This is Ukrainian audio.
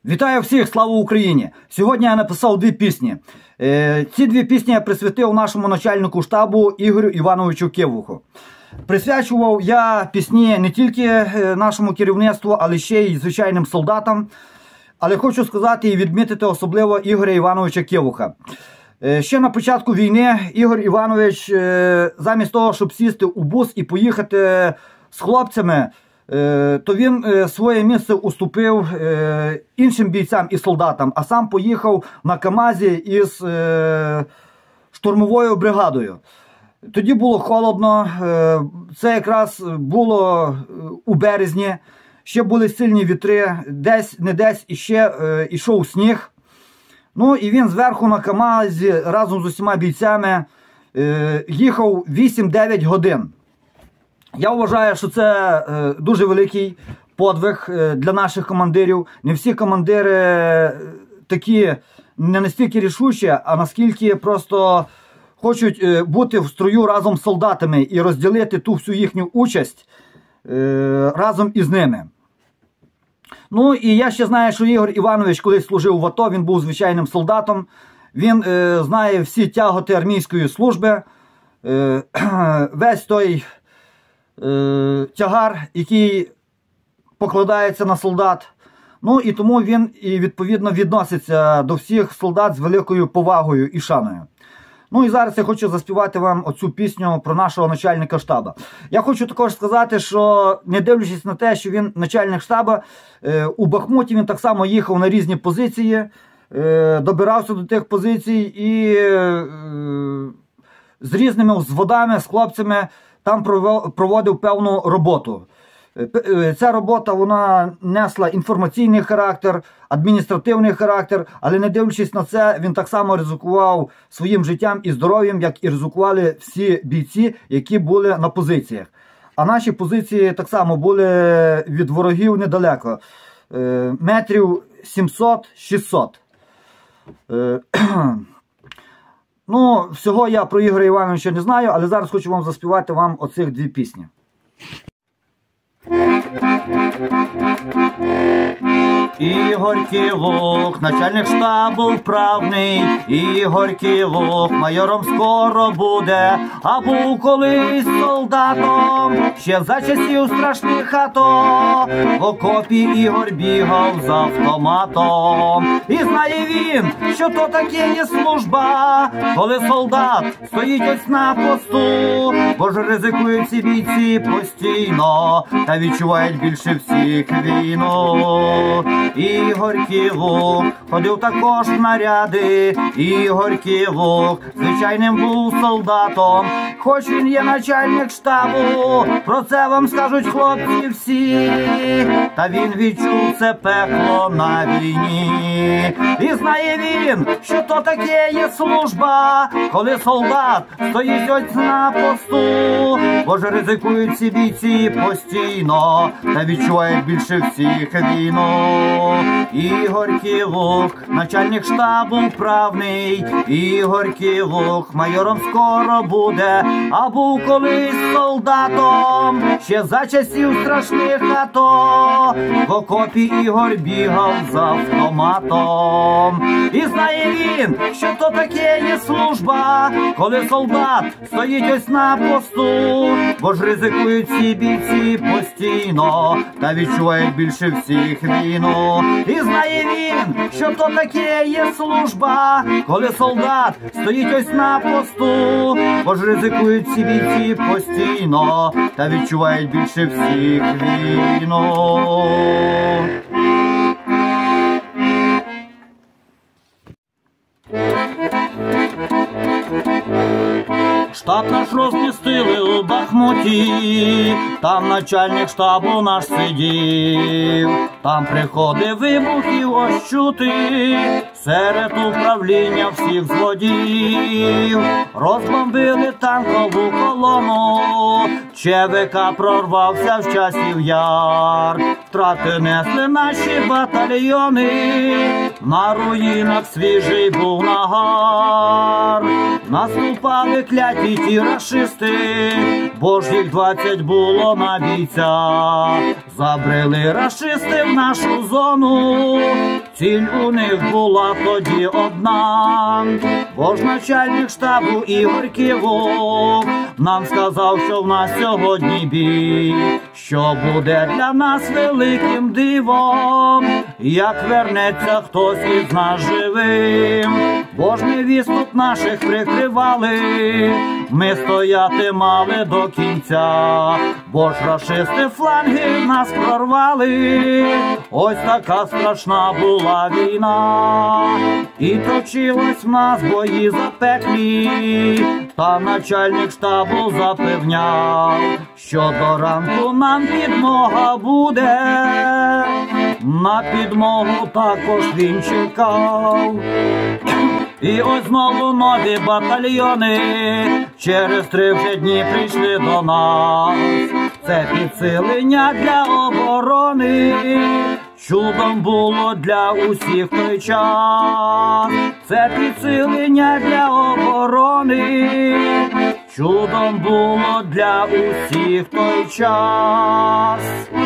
Вітаю всіх, слава Україні! Сьогодні я написав дві пісні. Ці дві пісні я присвятив нашому начальнику штабу Ігорю Івановичу Кивуху. Присвячував я пісні не тільки нашому керівництву, але ще й звичайним солдатам. Але хочу сказати і відмітити особливо Ігоря Івановича Кивуха. Ще на початку війни Ігор Іванович, замість того, щоб сісти у бус і поїхати з хлопцями, то він своє місце уступив іншим бійцям і солдатам, а сам поїхав на КАМАЗі із штурмовою бригадою. Тоді було холодно, це якраз було у березні, ще були сильні вітри, десь не десь іще йшов сніг. Ну і він зверху на КАМАЗі разом з усіма бійцями їхав 8-9 годин. Я вважаю, що це дуже великий подвиг для наших командирів. Не всі командири такі, не настільки рішучі, а наскільки просто хочуть бути в строю разом з солдатами і розділити ту всю їхню участь разом із ними. Ну і я ще знаю, що Ігор Іванович колись служив в АТО, він був звичайним солдатом. Він знає всі тяготи армійської служби, весь той тягар, який покладається на солдат. Ну і тому він і відповідно відноситься до всіх солдат з великою повагою і шаною. Ну і зараз я хочу заспівати вам оцю пісню про нашого начальника штабу. Я хочу також сказати, що не дивлячись на те, що він начальник штабу, у Бахмуті він так само їхав на різні позиції, добирався до тих позицій і з різними взводами, з хлопцями там проводив певну роботу. Ця робота, вона несла інформаційний характер, адміністративний характер, але не дивлячись на це, він так само ризикував своїм життям і здоров'ям, як і ризикували всі бійці, які були на позиціях. А наші позиції так само були від ворогів недалеко, метрів 700-600. Ну, всього я про Ігоря Івановича не знаю, але зараз хочу вам заспівати вам оцих дві пісні. Ігор Кивух, начальник штабу вправний, Ігор Кивух, майором скоро буде, а був колись солдатом, ще за часів страшних АТО, в окопі Ігор бігав з автоматом. І знає він, що то таке є служба, коли солдат стоїть ось на посту, бо ж ризикують ці бійці постійно, та відчувають більше всіх війну. Ігор Кивух ходив також в наряди, Ігор Кивух звичайним був солдатом, хоч він є начальник штабу, про це вам скажуть хлопці всі, та він відчув це пекло на війні. І знає він, що то таке є служба, коли солдат стоїть ось на посту, бо ж ризикують ці бійці постійно, та відчувають більше всіх війну. Ігор Кивух, начальник штабу вправний, Ігор Кивух, майором скоро буде, а був колись солдатом, ще за часів страшних АТО, в окопі Ігор бігав з автоматом. І знає він, що то таке є служба, коли солдат стоїть ось на посту, бо ж ризикують ці бійці постійно, та відчувають більше всіх війну. І знає він, що то таке є служба, коли солдат стоїть ось на посту, бо ж ризикують ці бійці постійно, та відчувають більше всіх війну. Штаб наш розмістили у Бахмуті, там начальник штабу наш сидів, там приходив вибухів ось чути, серед управління всіх злодіїв. Розбомбили танкову колону, ЧВК прорвався в Часів Яр, втрати несли наші батальйони, на руїнах свіжий був нагар. Наступали кляті ті рашисти, бо ж їх 20 було на бійця. Забрели рашисти в нашу зону, ціль у них була тоді одна. Бо ж начальник штабу Ігор Ківок нам сказав, що в нас сьогодні бій, що буде для нас великим дивом, як вернеться хтось із нас живим. Бо ж невісток наших прикривали, ми стояти мали до кінця, бо ж рашисти фланги нас прорвали. Ось така страшна була війна, і точилась в нас бої запеклі, та начальник штабу запевняв, що до ранку нам підмога буде. На підмогу також він чекав. І ось знову нові батальйони через 3 вже дні прийшли до нас. Це підсилення для оборони, чудом було для усіх той час. Це підсилення для оборони, чудом було для усіх той час.